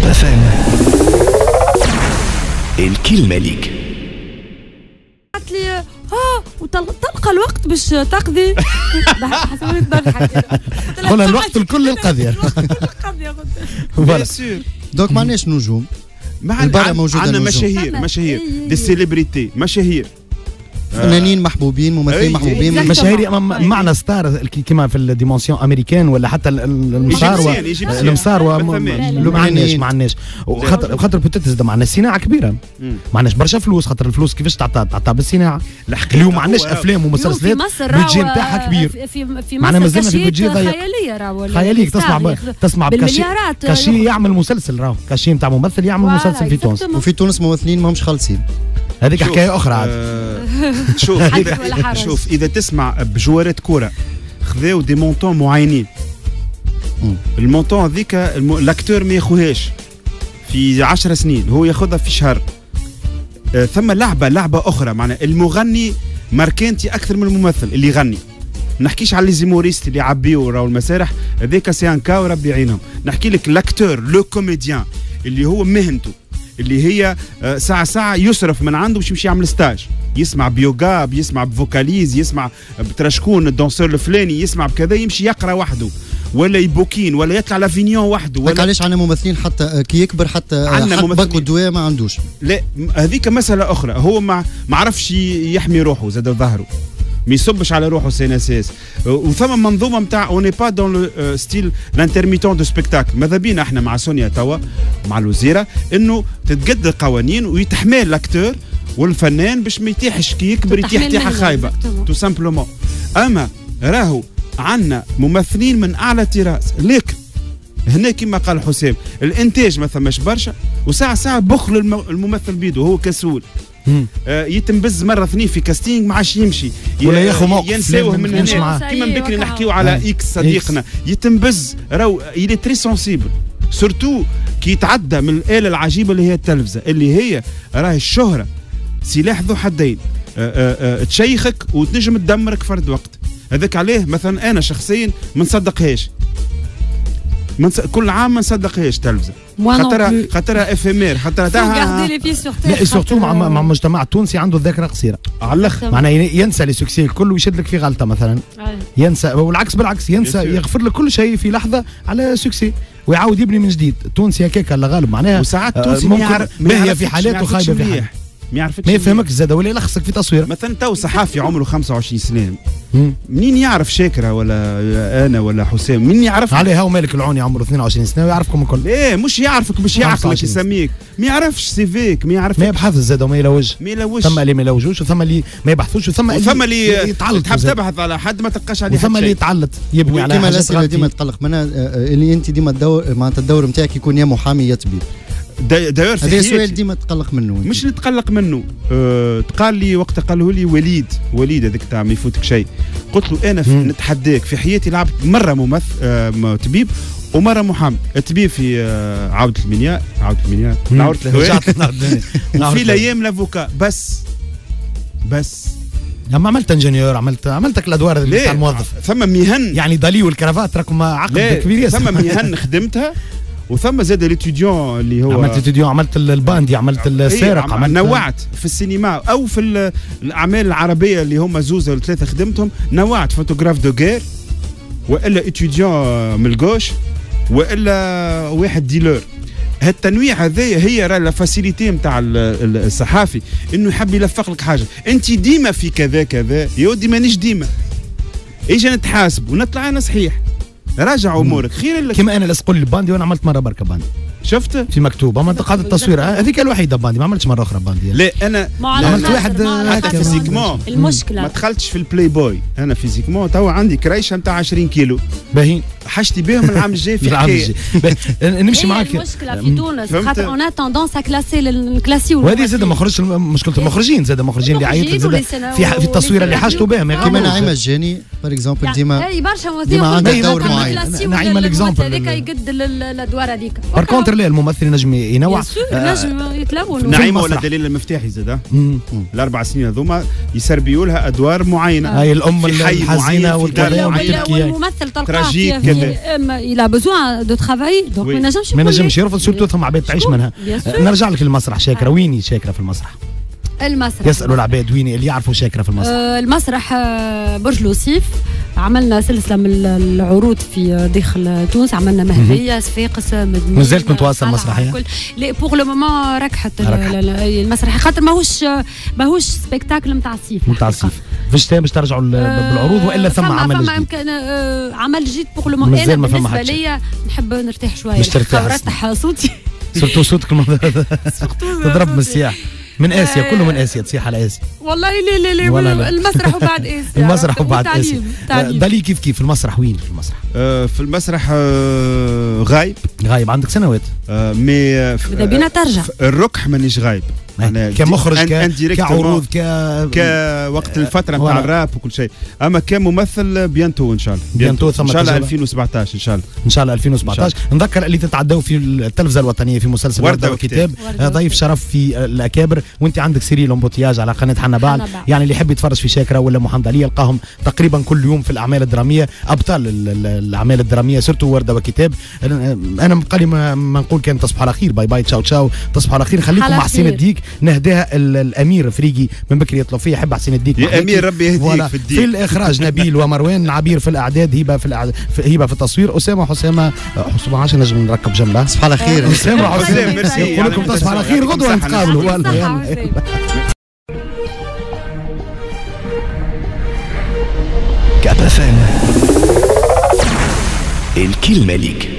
FM. الكلمة ليك. قالت لي وتلقى الوقت باش تقضي. حسبوني تضحك. قلنا الوقت الكل للقضية. بيان سور. دونك ما عندناش نجوم. البرا موجودة عندنا مشاهير دي سيليبريتي مشاهير فنانين محبوبين ممثلين محبوبين مشاهير معنى ستار كيما في الديمونسيون امريكان ولا حتى المسار ما عندناش خاطر بوتيت زاد ما عندناش صناعه كبيره ما عندناش برشا فلوس خاطر الفلوس كيفاش تعطى بالصناعه اليوم ما عندناش افلام ومسلسلات البودجي نتاعها كبير في مصر كاشيات خياليه تسمع كاشي يعمل مسلسل راهو كاشي نتاع ممثل يعمل مسلسل في تونس وفي تونس ممثلين ماهمش خالصين هذيك حكايه اخرى عاد شوف اذا تسمع بجوارات كوره خذاو دي مونطون معينين المونطون هذيك الاكتور ما ياخذهاش في 10 سنين هو ياخذها في شهر ثم لعبه اخرى معناها المغني ماركانتي اكثر من الممثل اللي يغني نحكيش على ليزيموريست اللي يعبيوا راهو المسارح هذاك سي ان كاو ربي يعينهم نحكي لك لاكتور لو كوميديان اللي هو مهنته اللي هي ساعة يصرف من عنده باش يمشي يعمل ستاج يسمع بيوغا يسمع بفوكاليز يسمع بترشكون الدونسور الفلاني يسمع بكذا يمشي يقرا وحده ولا يبوكين ولا يطلع لافينيون وحده ولا علاش عندنا ممثلين حتى كي يكبر حتى باكو الدواء ما عندوش لا هذيك مسألة أخرى هو ما عرفش يحمي روحه زاد ظهره ما يصبش على روحه سي ان اس اس وثم منظومه نتاع اوني با دون لو ستيل لانترميتون دو سبيكتاكل ماذا بينا احنا مع سونيا توا مع الوزيره انه تتجدد القوانين ويتحمل الاكتور والفنان باش ما يتيحش كي يكبر يتيح تيحه خايبه تو سامبلومون اما راهو عندنا ممثلين من اعلى طراز لكن هنا كما قال حسام الانتاج ما ثماش برشا وساعه بخل الممثل بيدو هو كسول يتنبز مره اثنين في كاستينج ما عادش يمشي ولا ياخذ موقف ينساوه من هنا كيما بكري نحكيو على اكس صديقنا يتنبز راهو يلي تري سونسيبل سورتو كي يتعدى من الاله العجيبه اللي هي التلفزه اللي هي راهي الشهره سلاح ذو حدين تشيخك وتنجم تدمرك فرد وقت هذاك عليه مثلا انا شخصيا ما نصدقهاش كل عام ما نصدقهاش تلفزه خاطرها افيمير خاطرها لا سورتو مع المجتمع التونسي عنده الذاكره قصيره على الاخر معناها ينسى لي سوكسي الكل ويشد لك في غلطه مثلا ينسى والعكس بالعكس ينسى يغفر لك كل شيء في لحظه على سوكسي ويعاود يبني من جديد التونسي هكاك الله غالب معناها وساعات التونسي باهيه في حالات وخايبه في حالات ما يفهمك زاد ولا يلخصك في تصوير مثلا تو صحافي عمره 25 سنه منين يعرف شاكره ولا انا ولا حسام منين يعرف عليه هاو مالك العوني عمره 22 سنه ويعرفكم الكل ايه مش يعرفك باش يعقلك يسميك ما يعرفش سيفيك ما يعرفش ما يبحث زاد وما يلوج ثم اللي ما يلوجوش وثم اللي ما يبحثوش وثم اللي يتعلق تحب تبحث على حد ما تلقاش عليه وثم اللي يتعلق يبني على حاجات ديما ديما تقلق منها اللي انت ديما الدور معناتها الدور نتاعك يكون يا محامي يا طبيب داير هذا سؤال ديما تقلق منه مش نتقلق منه تقال لي وقت قاله لي وليد هذاك تاع ما يفوتك شيء قلت له انا نتحداك في حياتي لعبت مره ممثل طبيب ومره محامي الطبيب في عودة المنيا في الايام لافوكا بس لما عملت انجينيور عملتك الادوار اللي تاع الموظف ثم مهن يعني دالي والكرافات راكم عقد كبير ثم مهن خدمتها وثم زاد الاتيديون اللي هو عملت الاتيديون عملت الباندي عملت السارق عملت نوعت في السينما او في الاعمال العربيه اللي هم زوزه ولا ثلاثه خدمتهم نوعت فوتوغراف دو غير والا اتيديون من الجوش والا واحد ديلور هالتنويع هذايا هي راه لا فاسيليتي نتاع الصحافي انه يحب يلفق لك حاجه انت ديما في كذا يا ودي مانيش ديما اجي نتحاسب ونطلع انا صحيح راجع امورك خير لك كما انا لصقوا لي باندي وانا عملت مره بركه باندي شفت في مكتوب اما قاعده التصوير هذيك الوحيده باندي ما عملتش مره اخرى باندي لا انا عملت واحد فيزيكمون المشكله ما دخلتش في البلاي بوي انا فيزيكمون توا عندي كريشه نتاع 20 كيلو باهين حشتي بهم العام الجاي في حكايه نمشي معاك المشكله في تونس خاطر اون توندونس كلاسي وهذه زاد ما خرجش مشكله المخرجين زاد مخرجين اللي عيطوا في التصوير اللي حاجته بهم كيما نعيمه الجاني باغ اكزومبل ديما برشا ديما عندها دور معين نعيمه ليكزامبل هذاك يقد الادوار هذيك بار كونتر ولا الممثل ينجم ينوع. نجم يتلون. نعيمه ولا دليل المفتاحي زاد ال4 سنين هذوما يسربيوا لها ادوار معينه. هاي الام الحزينه والممثل تلقاه الى بزوان دو ترافاي دونك ما نجمش يرفض سورتو ثم عباد تعيش منها. نرجع لك المسرح شاكره، ويني شاكره في المسرح؟ المسرح يسالوا العباد وين اللي يعرفوا شاكره في المسرح. المسرح برج لوسيف، عملنا سلسله من العروض في داخل تونس، عملنا مهريه صفاقس مدنيه. مازالت متواصل مسرحيه؟ لا بوغ لو مومون ركحت المسرح، خاطر ماهوش سبيكتاكل نتاع الصيف. نتاع الصيف في الشتاء باش ترجعوا بالعروض والا ثم عمل جديد؟ يمكن عمل جديد بوغ لو مومون. انا بالنسبه ليا نحب نرتاح شويه، نرتاح صوتي سورتو صوتك تضرب من السياح من اسيا، كله من اسيا تصيح على اسيا. والله لا المسرح وبعد اسيا. المسرح وبعد اسيا. دالي كيف المسرح وين في المسرح؟ في المسرح غايب عندك سنوات. مي بينا ترجع. الركح مانيش غايب كمخرج كعروض كوقت الفتره نتاع الراب وكل شيء، اما كممثل بيانتو ان شاء الله. بيانتو ان شاء الله 2017 ان شاء الله 2017. نذكر اللي تتعدوا في التلفزه الوطنيه في مسلسل وردة وكتاب، ضيف شرف في الاكابر، وانت عندك سيري لومبوتياج على قناه حنبال. يعني اللي يحب يتفرج في شاكره ولا محمد علي يلقاهم تقريبا كل يوم في الاعمال الدراميه، ابطال الاعمال الدراميه سورتو وردة وكتاب. انا بقالي ما نقول كان تصبحوا على خير، باي باي تشاو تشاو، تصبحوا على خير. خليكم مع حسين الديك نهداها الامير فريقي من بكري يطلب فيه، يحب حسين الديك يا امير ربي يهديك في الدين. في الاخراج نبيل ومروان، عبير في الاعداد، هبه في التصوير، اسامه حسامه عشان نجم نركب جنبها. تصبح على خير اسامه حسام، ميرسي. نقول لكم تصبح على خير، غدوه نتقابلوا. كابا فان الكلمه ليك.